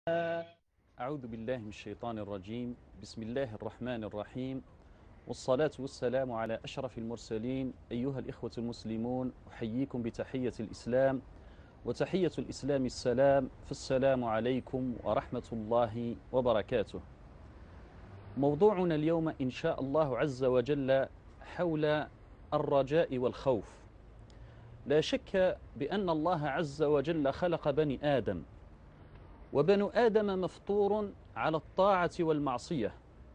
أعوذ بالله من الشيطان الرجيم. بسم الله الرحمن الرحيم، والصلاة والسلام على أشرف المرسلين. أيها الإخوة المسلمون، أحييكم بتحية الإسلام، وتحية الإسلام السلام، فالسلام عليكم ورحمة الله وبركاته. موضوعنا اليوم إن شاء الله عز وجل حول الرجاء والخوف. لا شك بأن الله عز وجل خلق بني آدم، وبنو آدم مفطور على الطاعة والمعصية،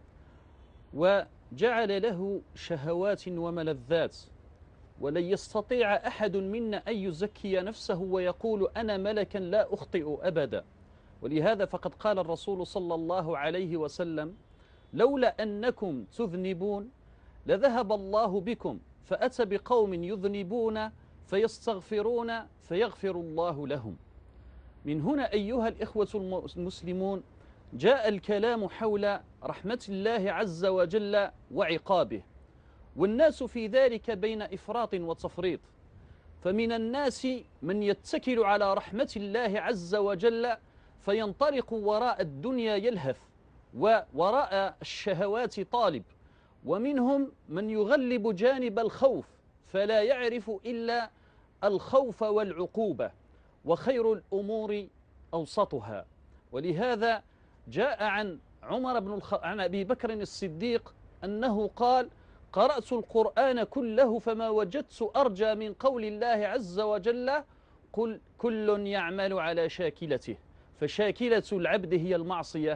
وجعل له شهوات وملذات، ولن يستطيع أحد منا أن يزكي نفسه ويقول أنا ملكا لا أخطئ أبدا. ولهذا فقد قال الرسول صلى الله عليه وسلم: لولا أنكم تذنبون لذهب الله بكم، فأتى بقوم يذنبون فيستغفرون فيغفر الله لهم. من هنا أيها الإخوة المسلمون جاء الكلام حول رحمة الله عز وجل وعقابه، والناس في ذلك بين إفراط وتفريط. فمن الناس من يتكل على رحمة الله عز وجل فينطلق وراء الدنيا يلهث، ووراء الشهوات طالب، ومنهم من يغلب جانب الخوف فلا يعرف إلا الخوف والعقوبة، وخير الأمور أوسطها. ولهذا جاء عن عن أبي بكر الصديق أنه قال: قرأت القرآن كله فما وجدت أرجى من قول الله عز وجل: قل كل يعمل على شاكلته، فشاكلة العبد هي المعصية،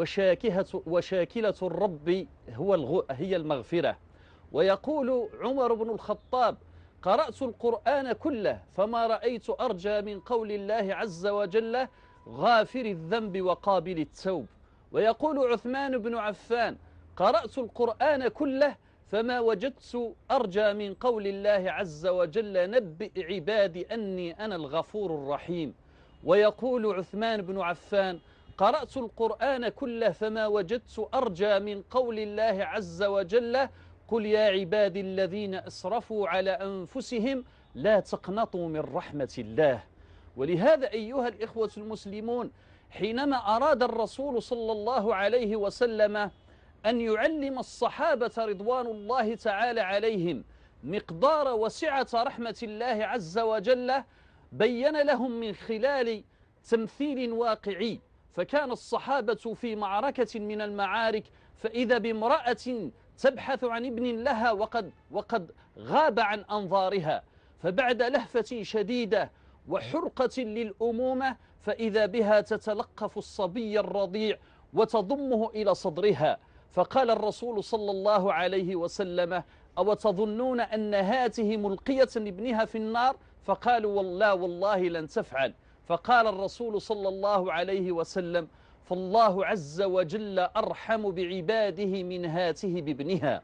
وشاكلة الرب هي المغفرة. ويقول عمر بن الخطاب: قرأت القرآن كله فما رأيت أرجى من قول الله عز وجل: غافر الذنب وقابل التوب. ويقول عثمان بن عفان: قرأت القرآن كله فما وجدت أرجى من قول الله عز وجل: نبئ عبادي أني أنا الغفور الرحيم. ويقول عثمان بن عفان: قرأت القرآن كله فما وجدت أرجى من قول الله عز وجل: قل يا عبادي الذين أسرفوا على أنفسهم لا تقنطوا من رحمة الله. ولهذا أيها الإخوة المسلمون، حينما أراد الرسول صلى الله عليه وسلم أن يعلم الصحابة رضوان الله تعالى عليهم مقدار وسعة رحمة الله عز وجل، بين لهم من خلال تمثيل واقعي. فكان الصحابة في معركة من المعارك، فإذا بامرأة تبحث عن ابن لها وقد غاب عن أنظارها، فبعد لهفة شديدة وحرقة للأمومة فإذا بها تتلقف الصبي الرضيع وتضمه إلى صدرها. فقال الرسول صلى الله عليه وسلم: أو تظنون أن هاته ملقية ابنها في النار؟ فقالوا: والله لن تفعل. فقال الرسول صلى الله عليه وسلم: فالله عز وجل أرحم بعباده من هاته بابنها.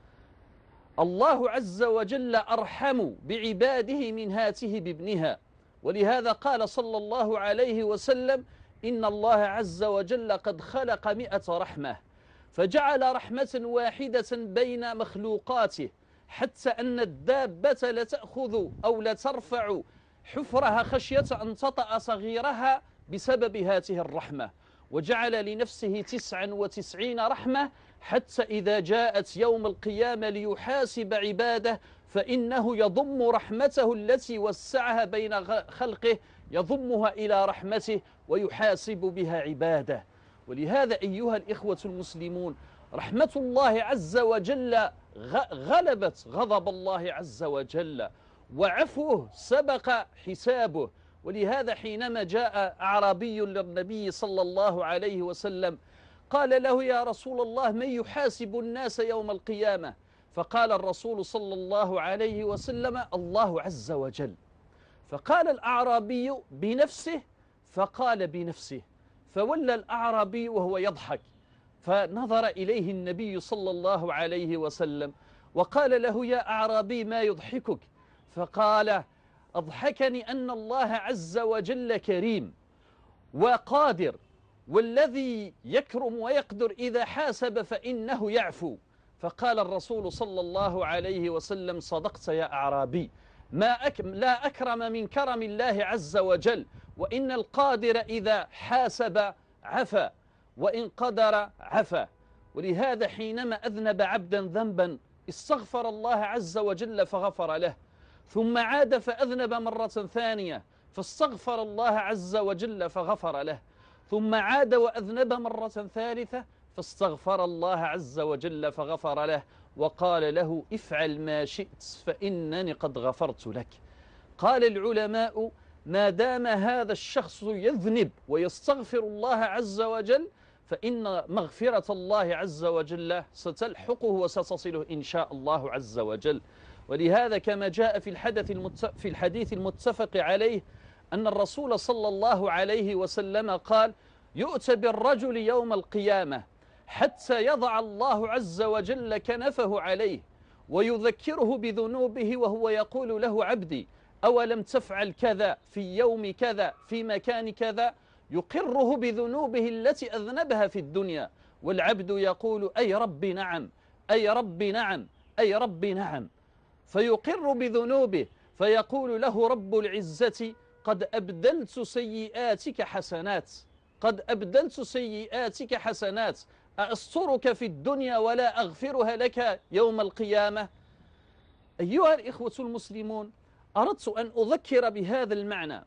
الله عز وجل أرحم بعباده من هاته بابنها. ولهذا قال صلى الله عليه وسلم: إن الله عز وجل قد خلق 100 رحمة، فجعل رحمة واحدة بين مخلوقاته، حتى أن الدابة لتأخذ أو لترفع حفرها خشية أن تطأ صغيرها بسبب هاته الرحمة. وجعل لنفسه 99 رحمة، حتى إذا جاءت يوم القيامة ليحاسب عباده فإنه يضم رحمته التي وسعها بين خلقه، يضمها إلى رحمته ويحاسب بها عباده. ولهذا أيها الإخوة المسلمون، رحمة الله عز وجل غلبت غضب الله عز وجل، وعفوه سبق حسابه. ولهذا حينما جاء أعرابي للنبي صلى الله عليه وسلم قال له: يا رسول الله، من يحاسب الناس يوم القيامة؟ فقال الرسول صلى الله عليه وسلم: الله عز وجل. فقال الأعرابي: بنفسه؟ فقال: بنفسه. فولى الأعرابي وهو يضحك، فنظر إليه النبي صلى الله عليه وسلم وقال له: يا أعرابي، ما يضحكك؟ فقال: أضحكني أن الله عز وجل كريم وقادر، والذي يكرم ويقدر إذا حاسب فإنه يعفو. فقال الرسول صلى الله عليه وسلم: صدقت يا أعرابي، لا أكرم من كرم الله عز وجل، وإن القادر إذا حاسب عفا، وإن قدر عفا. ولهذا حينما أذنب عبدا ذنبا استغفر الله عز وجل فغفر له، ثم عاد فأذنب مرة ثانية فاستغفر الله عز وجل فغفر له، ثم عاد وأذنب مرة ثالثة فاستغفر الله عز وجل فغفر له، وقال له افعل ما شئت فإنني قد غفرت لك. قال العلماء ما دام هذا الشخص يذنب ويستغفر الله عز وجل فإن مغفرة الله عز وجل ستلحقه وستصله إن شاء الله عز وجل. ولهذا كما جاء في الحديث المتفق عليه أن الرسول صلى الله عليه وسلم قال يؤتى بالرجل يوم القيامة حتى يضع الله عز وجل كنفه عليه ويذكره بذنوبه وهو يقول له عبدي أولم تفعل كذا في يوم كذا في مكان كذا، يقره بذنوبه التي أذنبها في الدنيا، والعبد يقول أي رب نعم أي رب نعم أي رب نعم، فيقر بذنوبه فيقول له رب العزة قد أبدلت سيئاتك حسنات، قد أبدلت سيئاتك حسنات، أأسترك في الدنيا ولا أغفرها لك يوم القيامة. أيها الإخوة المسلمون، أردت أن أذكر بهذا المعنى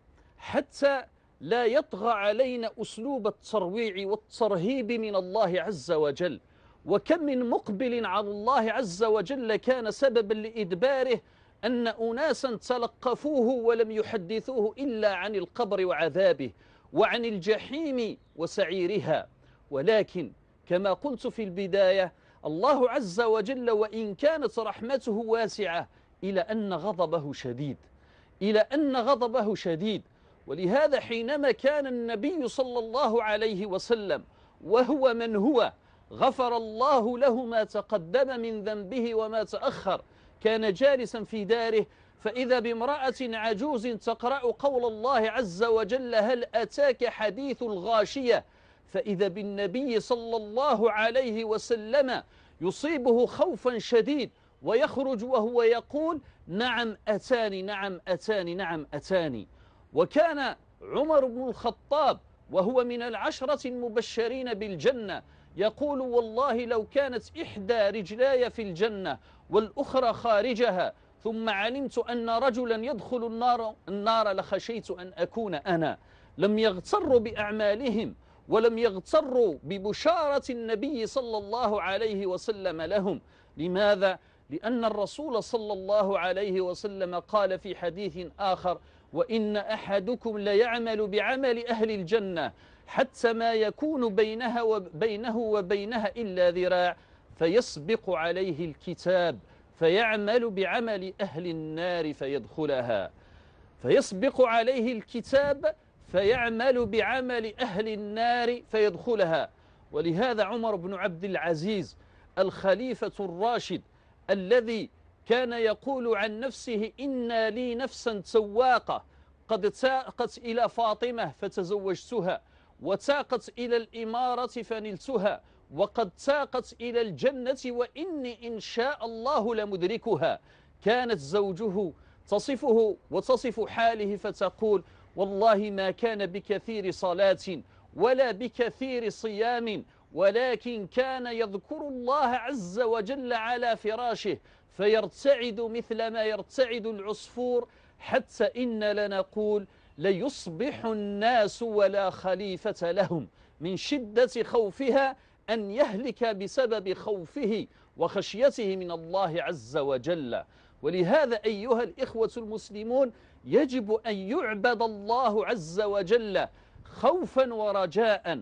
حتى لا يطغى علينا أسلوب الترويع والترهيب من الله عز وجل. وكم من مقبل على الله عز وجل كان سببا لإدباره أن أناسا تلقفوه ولم يحدثوه إلا عن القبر وعذابه وعن الجحيم وسعيرها. ولكن كما قلت في البداية الله عز وجل وإن كانت رحمته واسعة إلى أن غضبه شديد، إلى أن غضبه شديد. ولهذا حينما كان النبي صلى الله عليه وسلم وهو من هو غفر الله له ما تقدم من ذنبه وما تأخر، كان جالسا في داره فإذا بامرأة عجوز تقرأ قول الله عز وجل هل أتاك حديث الغاشية، فإذا بالنبي صلى الله عليه وسلم يصيبه خوفا شديد ويخرج وهو يقول نعم أتاني نعم أتاني نعم أتاني. وكان عمر بن الخطاب وهو من العشرة المبشرين بالجنة يقول والله لو كانت إحدى رجلاي في الجنة والأخرى خارجها ثم علمت أن رجلا يدخل النار لخشيت أن أكون أنا. لم يغتروا بأعمالهم ولم يغتروا ببشارة النبي صلى الله عليه وسلم لهم. لماذا؟ لأن الرسول صلى الله عليه وسلم قال في حديث آخر وإن أحدكم ليعمل بعمل أهل الجنة حتى ما يكون بينه وبينها إلا ذراع فيسبق عليه الكتاب فيعمل بعمل أهل النار فيدخلها، فيسبق عليه الكتاب فيعمل بعمل أهل النار فيدخلها. ولهذا عمر بن عبد العزيز الخليفة الراشد الذي كان يقول عن نفسه إن لي نفسا سواقة قد تاقت إلى فاطمة فتزوجتها وتاقت إلى الإمارة فنلتها وقد تاقت إلى الجنة وإني إن شاء الله لمدركها، كانت زوجه تصفه وتصف حاله فتقول والله ما كان بكثير صلاة ولا بكثير صيام ولكن كان يذكر الله عز وجل على فراشه فيرتعد مثل ما يرتعد العصفور حتى إن لنقول ليصبح الناس ولا خليفة لهم من شدة خوفها أن يهلك بسبب خوفه وخشيته من الله عز وجل. ولهذا أيها الإخوة المسلمون يجب أن يعبد الله عز وجل خوفا ورجاء.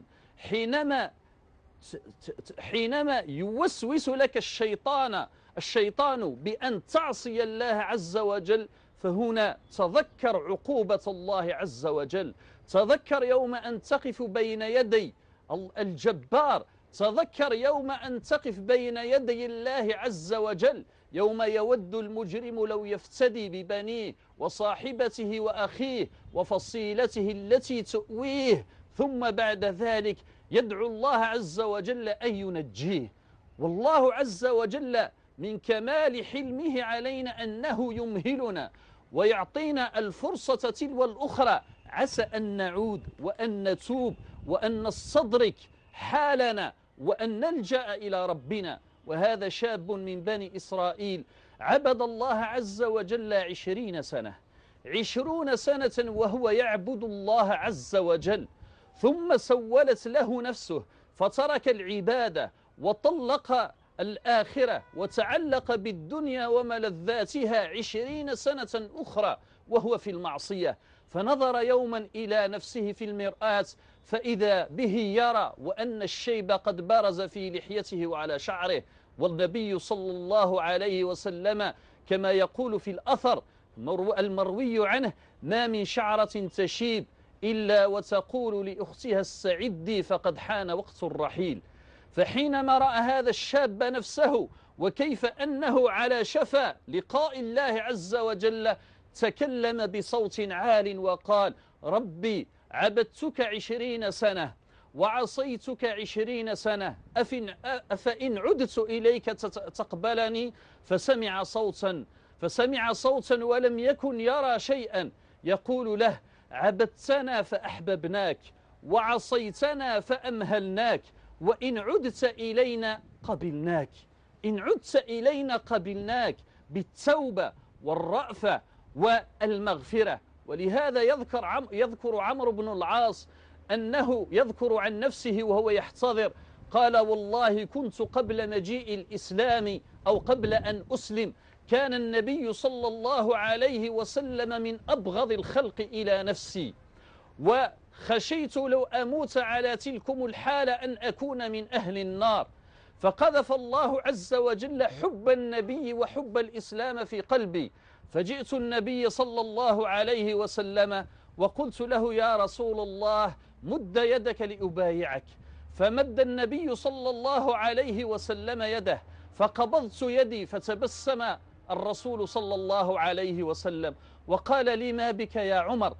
حينما يوسوس لك الشيطان بأن تعصي الله عز وجل فهنا تذكر عقوبة الله عز وجل، تذكر يوم أن تقف بين يدي الجبار، تذكر يوم أن تقف بين يدي الله عز وجل يوم يود المجرم لو يفتدي ببنيه وصاحبته وأخيه وفصيلته التي تؤويه ثم بعد ذلك يدعو الله عز وجل أن ينجيه. والله عز وجل من كمال حلمه علينا أنه يمهلنا ويعطينا الفرصة تلو الأخرى عسى أن نعود وأن نتوب وأن نستدرك حالنا وأن نلجأ إلى ربنا. وهذا شاب من بني إسرائيل عبد الله عز وجل 20 سنة، 20 سنة وهو يعبد الله عز وجل، ثم سولت له نفسه فترك العبادة وطلق الآخرة وتعلق بالدنيا وملذاتها 20 سنة أخرى وهو في المعصية. فنظر يوما إلى نفسه في المرآة فإذا به يرى وأن الشيب قد برز في لحيته وعلى شعره. والنبي صلى الله عليه وسلم كما يقول في الأثر المروي عنه: ما من شعرة تشيب إلا وتقول لأختها استعدي فقد حان وقت الرحيل. فحينما رأى هذا الشاب نفسه وكيف أنه على شفا لقاء الله عز وجل، تكلم بصوت عال وقال: ربي عبدتك 20 سنة وعصيتك 20 سنة، أفإن عدت إليك تقبلني؟ فسمع صوتا ولم يكن يرى شيئا يقول له: عبدتنا فأحببناك وعصيتنا فأمهلناك، وإن عدت إلينا قبلناك. إن عدت إلينا قبلناك بالتوبة والرأفة والمغفرة. ولهذا يذكر عمرو بن العاص أنه يذكر عن نفسه وهو يحتضر قال: والله كنت قبل مجيء الإسلام أو قبل أن أسلم كان النبي صلى الله عليه وسلم من أبغض الخلق إلى نفسي، وخشيت لو أموت على تلكم الحالة أن أكون من أهل النار. فقذف الله عز وجل حب النبي وحب الإسلام في قلبي، فجئت النبي صلى الله عليه وسلم وقلت له: يا رسول الله مد يدك لأبايعك. فمد النبي صلى الله عليه وسلم يده، فقبضت يدي فتبسم الرسول صلى الله عليه وسلم وقال لي: ما بك يا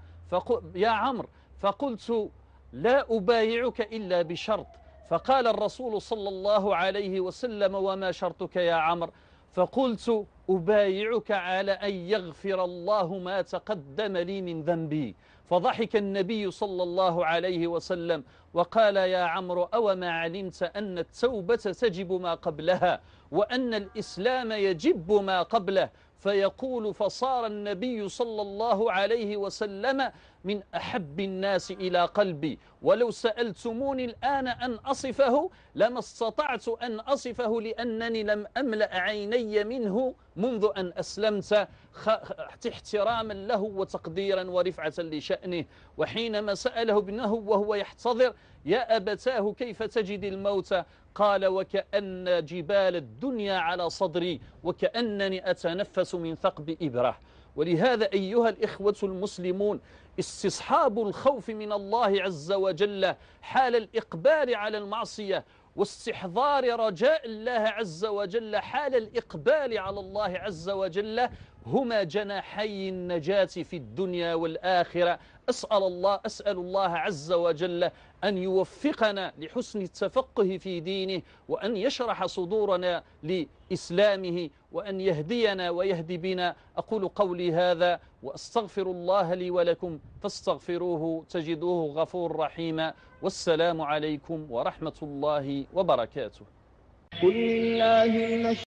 عمرو؟ فقلت: لا أبايعك إلا بشرط. فقال الرسول صلى الله عليه وسلم: وما شرطك يا عمرو؟ فقلت: أبايعك على أن يغفر الله ما تقدم لي من ذنبي. فضحك النبي صلى الله عليه وسلم وقال: يا عمرو أوما علمت أن التوبة تجب ما قبلها وأن الإسلام يجب ما قبله؟ فيقول: فصار النبي صلى الله عليه وسلم من أحب الناس إلى قلبي، ولو سألتموني الآن أن أصفه لما استطعت أن أصفه، لأنني لم أملأ عيني منه منذ أن أسلمت، احتراما له وتقديرا ورفعة لشأنه. وحينما سأله ابنه وهو يحتضر: يا أبتاه كيف تجد الموت؟ قال: وكأن جبال الدنيا على صدري وكأنني أتنفس من ثقب إبرة. ولهذا أيها الإخوة المسلمون، استصحاب الخوف من الله عز وجل حال الإقبال على المعصية، واستحضار رجاء الله عز وجل حال الإقبال على الله عز وجل، هما جناحي النجاة في الدنيا والآخرة. أسأل الله عز وجل أن يوفقنا لحسن التفقه في دينه، وأن يشرح صدورنا لإسلامه، وأن يهدينا ويهدي بنا. أقول قولي هذا وأستغفر الله لي ولكم، فاستغفروه تجدوه غفور رحيما. والسلام عليكم ورحمة الله وبركاته.